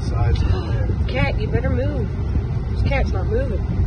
sides of the bed. Cat, you better move. This cat's not moving.